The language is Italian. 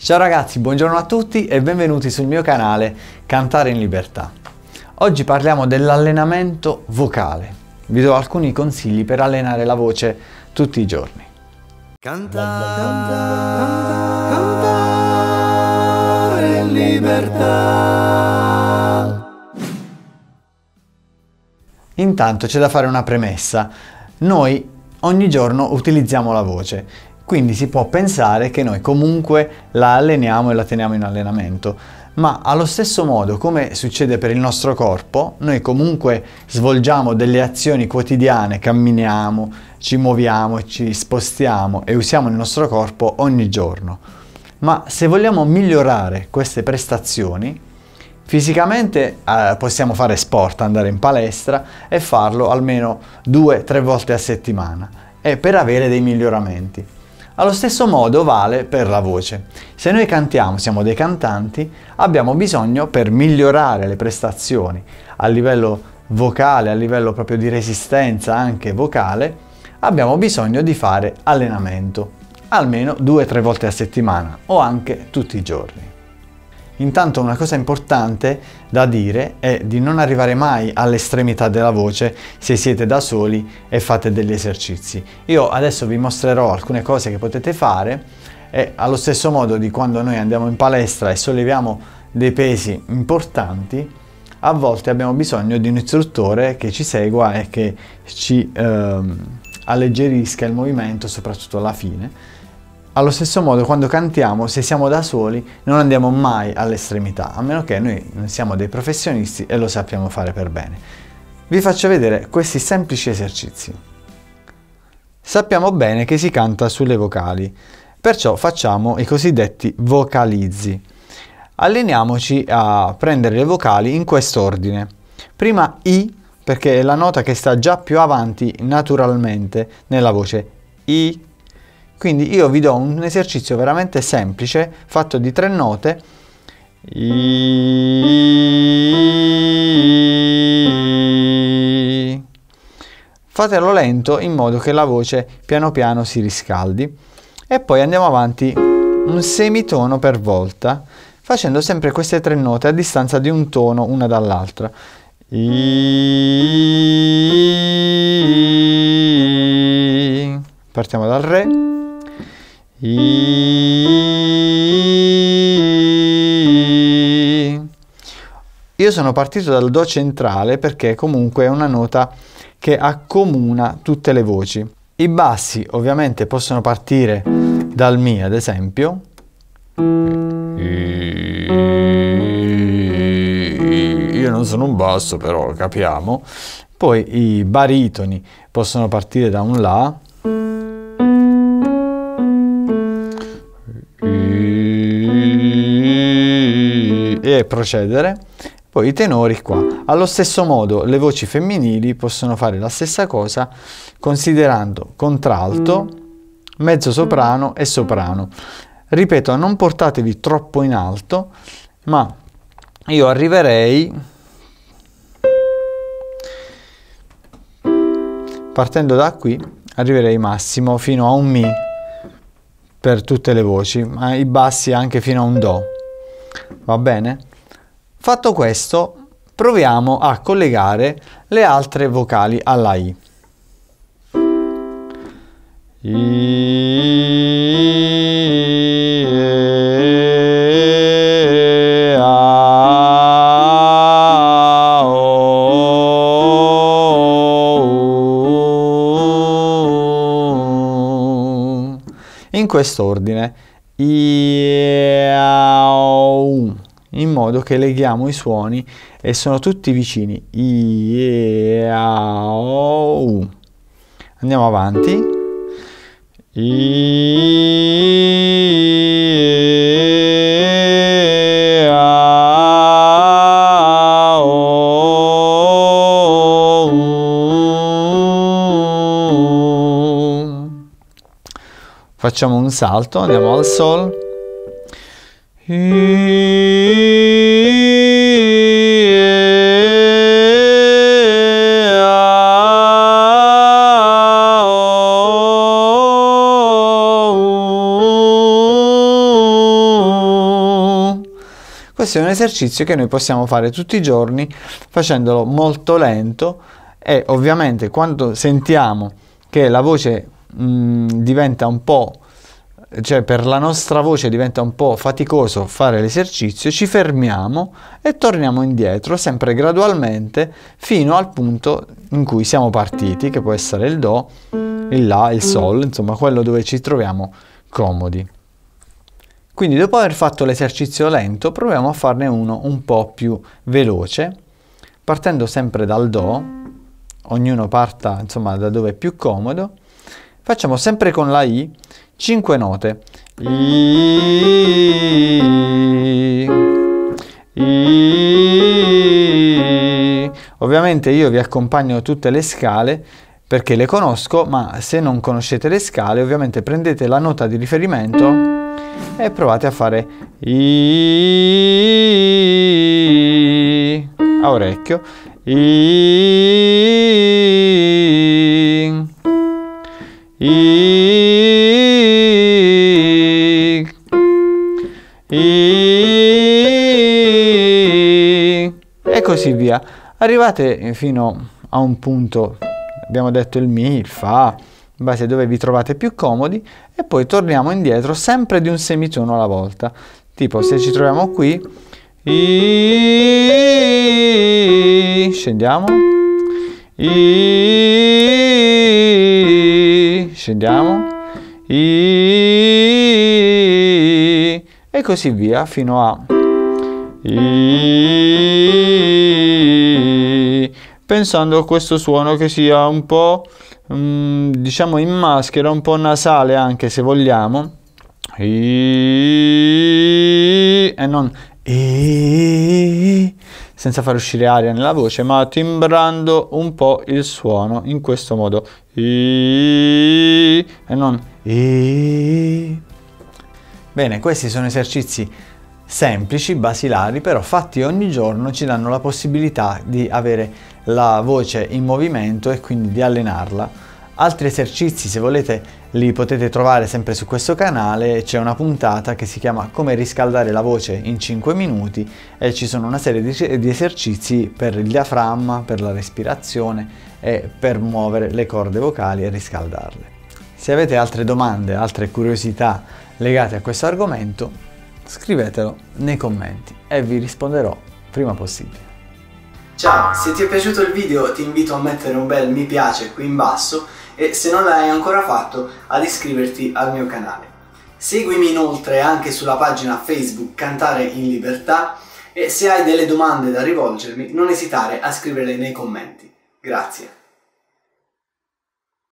Ciao ragazzi, buongiorno a tutti e benvenuti sul mio canale Cantare in Libertà. Oggi parliamo dell'allenamento vocale. Vi do alcuni consigli per allenare la voce tutti i giorni. Cantare in libertà. Intanto c'è da fare una premessa. Noi ogni giorno utilizziamo la voce. Quindi si può pensare che noi comunque la alleniamo e la teniamo in allenamento, ma allo stesso modo, come succede per il nostro corpo, noi comunque svolgiamo delle azioni quotidiane, camminiamo, ci muoviamo, ci spostiamo e usiamo il nostro corpo ogni giorno. Ma se vogliamo migliorare queste prestazioni, fisicamente possiamo fare sport, andare in palestra e farlo almeno 2-3 volte a settimana e per avere dei miglioramenti. Allo stesso modo vale per la voce. Se noi cantiamo, siamo dei cantanti, abbiamo bisogno per migliorare le prestazioni a livello vocale, a livello proprio di resistenza anche vocale, abbiamo bisogno di fare allenamento, almeno 2-3 volte a settimana o anche tutti i giorni. Intanto una cosa importante da dire è di non arrivare mai all'estremità della voce se siete da soli e fate degli esercizi. Io adesso vi mostrerò alcune cose che potete fare e allo stesso modo di quando noi andiamo in palestra e solleviamo dei pesi importanti, a volte abbiamo bisogno di un istruttore che ci segua e che ci alleggerisca il movimento, soprattutto alla fine. Allo stesso modo, quando cantiamo, se siamo da soli, non andiamo mai all'estremità, a meno che noi non siamo dei professionisti e lo sappiamo fare per bene. Vi faccio vedere questi semplici esercizi. Sappiamo bene che si canta sulle vocali, perciò facciamo i cosiddetti vocalizzi. Alleniamoci a prendere le vocali in quest'ordine. Prima I, perché è la nota che sta già più avanti naturalmente nella voce. I. Quindi io vi do un esercizio veramente semplice, fatto di 3 note. Fatelo lento in modo che la voce piano piano si riscaldi. E poi andiamo avanti un semitono per volta, facendo sempre queste 3 note a distanza di un tono una dall'altra. Partiamo dal Re. Io sono partito dal Do centrale perché comunque è una nota che accomuna tutte le voci. I bassi ovviamente possono partire dal Mi, ad esempio. Io non sono un basso, però capiamo. Poi i baritoni possono partire da un La. E procedere. Poi i tenori qua. Allo stesso modo le voci femminili possono fare la stessa cosa considerando contralto, mezzo soprano e soprano. Ripeto, non portatevi troppo in alto, ma io arriverei partendo da qui, arriverei massimo fino a un Mi per tutte le voci, ma i bassi anche fino a un Do. Va bene? Fatto questo, proviamo a collegare le altre vocali alla I. In quest'ordine, in modo che leghiamo i suoni e sono tutti vicini. Andiamo avanti. Facciamo un salto, andiamo al Sol. Questo è un esercizio che noi possiamo fare tutti i giorni facendolo molto lento, e ovviamente quando sentiamo che la voce diventa un po', cioè per la nostra voce diventa un po' faticoso fare l'esercizio, ci fermiamo e torniamo indietro sempre gradualmente fino al punto in cui siamo partiti, che può essere il Do, il La, il Sol, insomma quello dove ci troviamo comodi. Quindi dopo aver fatto l'esercizio lento proviamo a farne uno un po' più veloce, partendo sempre dal Do, ognuno parta insomma da dove è più comodo. Facciamo sempre con la I 5 note. Ovviamente io vi accompagno tutte le scale perché le conosco, ma se non conoscete le scale ovviamente prendete la nota di riferimento e provate a fare I a orecchio. E così via. Arrivate fino a un punto, abbiamo detto il Mi, il Fa, in base a dove vi trovate più comodi, e poi torniamo indietro sempre di un semitono alla volta. Tipo se ci troviamo qui, scendiamo, scendiamo, e così via fino a pensando a questo suono che sia un po' diciamo in maschera, un po' nasale anche se vogliamo, e non senza far uscire aria nella voce, ma timbrando un po' il suono in questo modo, e non Bene, questi sono esercizi semplici, basilari, però fatti ogni giorno ci danno la possibilità di avere la voce in movimento e quindi di allenarla. Altri esercizi, se volete, li potete trovare sempre su questo canale. C'è una puntata che si chiama Come riscaldare la voce in 5 minuti e ci sono una serie di esercizi per il diaframma, per la respirazione e per muovere le corde vocali e riscaldarle. Se avete altre domande, altre curiosità legate a questo argomento, scrivetelo nei commenti e vi risponderò prima possibile. Ciao, se ti è piaciuto il video ti invito a mettere un bel mi piace qui in basso e se non l'hai ancora fatto ad iscriverti al mio canale. Seguimi inoltre anche sulla pagina Facebook Cantare in Libertà e se hai delle domande da rivolgermi non esitare a scriverle nei commenti. Grazie.